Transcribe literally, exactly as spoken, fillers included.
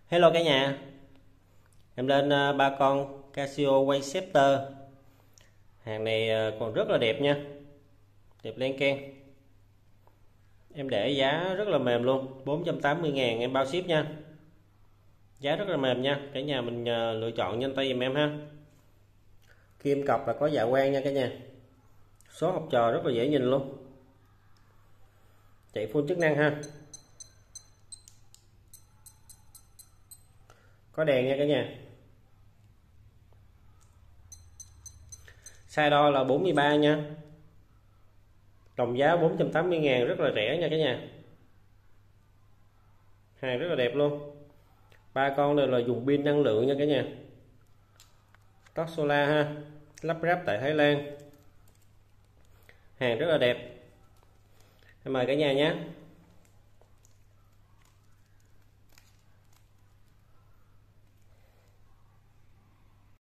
Hello cả nhà, em lên ờ, ba con Casio Waycepter. Hàng này ờ, còn rất là đẹp nha, đẹp len keng. Em để giá rất là mềm luôn, bốn trăm tám mươi ngàn em bao ship nha. Giá rất là mềm nha, cả nhà mình ờ, lựa chọn nhanh tay giùm em ha. Kim cọc là có dạ quang nha cả nhà. Số học trò rất là dễ nhìn luôn. Chạy full chức năng ha. Có đèn nha cả nhà. Size đo là bốn mươi ba nha. Đồng giá bốn trăm tám mươi ngàn, rất là rẻ nha cả nhà. Hàng rất là đẹp luôn. Ba con đều là dùng pin năng lượng nha cả nhà. Tóc solar ha, lắp ráp tại Thái Lan. Hàng rất là đẹp. Em mời cả nhà nhé.